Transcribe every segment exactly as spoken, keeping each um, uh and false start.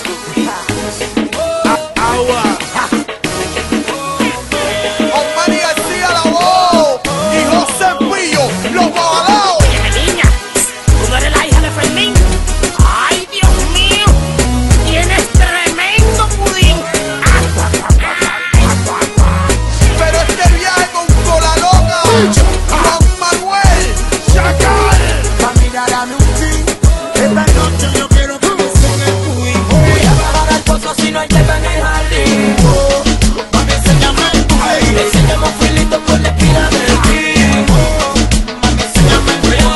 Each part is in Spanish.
Agua. Osmani García la voz y José Pillo, los babalaos. Oye, niña, tú no eres la hija de Fermín. Ay, Dios mío, tienes tremendo pudín. Pero este viaje con Cola Loca, Juan Manuel Chacal. Familia, dame un chin. Esta noche yo quiero que me enseñes pudín. Voy a bajar al pozo si no hay hierba en el jardín. Mami, enséñame el pudín. Enséñame un filito por la esquina del ring. Mami, enséñame el pudín.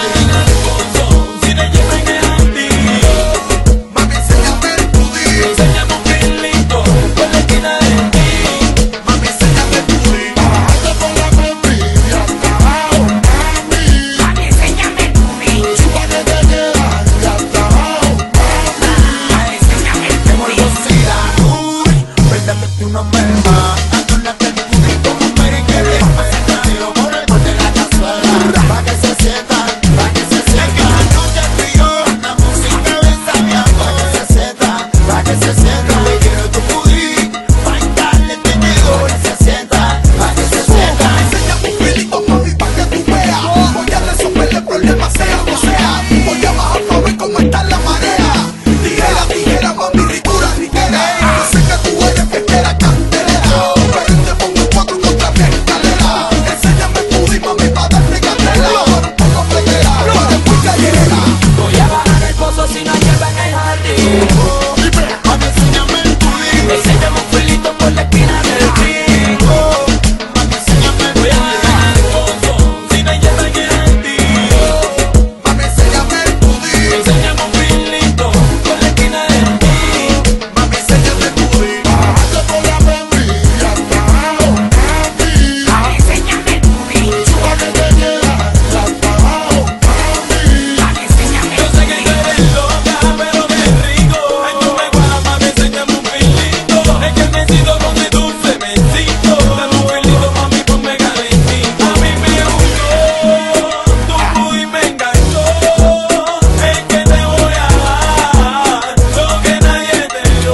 Si no hay hierba en el jardín. Mami, enséñame el pudín. Enséñame un filito por la esquina del ring. Mami, enséñame el pudín. Bajando con la bombilla hasta abajo, mami. Mami, enséñame el pudín. Chupa que te queda y hasta abajo, Mami, enséñame el pudín. Uy, cuéntame tú no me vas. Adórnate el pudín como un merengue. Pasando por el borde de la cazuela. Pa' que se sientan, pa' que se sientan. La noche frío, la música besa mi amor. Pa' que se sientan, pa' que se sientan. Le quiero tu pudín, pa' hincarle el tenedor. Pa' que se sientan, pa' que se sientan. Enséñame un filito, mami, pa' que tú veas. Voy a resolverle problemas, sea como sea. Voy a bajar pa' ver cómo está la marea. Tijera, tijera, mami, ritura, riquera. Yo sé que tú eres fiestera, cantelera. Pero te pongo cuatro contra mi escalera. Enséñame el pudín, mami, pa' darle candela. Un poco flequera, pero después callera. Voy a bajar el pozo si no hay hierba en el jardín. Mami, enséñame el pudín. Enséñame un filito por la esquina del ring. Mami, enséñame el pudín. Voy a bajar el pozo si no hay hierba en el jardín. Mami, enséñame el pudín. Enséñame un filito por la esquina del ring. Mami, enséñame el pudín. bajando con la bombilla hasta abajo, mami. Mami, enséñame el pudín. Chupa que te queda y hasta abajo, mami. Mami, enséñame Yo el sé que tú pudín. eres loca, pero qué rico. Ay, tú me guapas, mami, enséñame un filito. Es que necesito con mi dulce mesito. Dame un filito, mami, ponme calentito. A mí me gustó, tu pudín me enganchó. Es que te voy a dar lo que nadie te dio.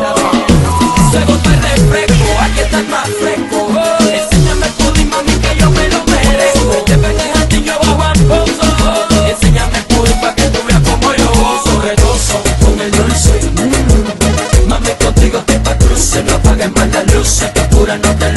Luego te refresco, aquí estás más fresco. Enséñame el pudín, mami, que yo me lo merezco. Te pegué a ti, yo bajo al pozo. Enséñame el pudín pa' que tú veas como yo gozo. Redoso con el dulce. Mami, contigo te pa' cruce. No apagues más la luz, que pura no te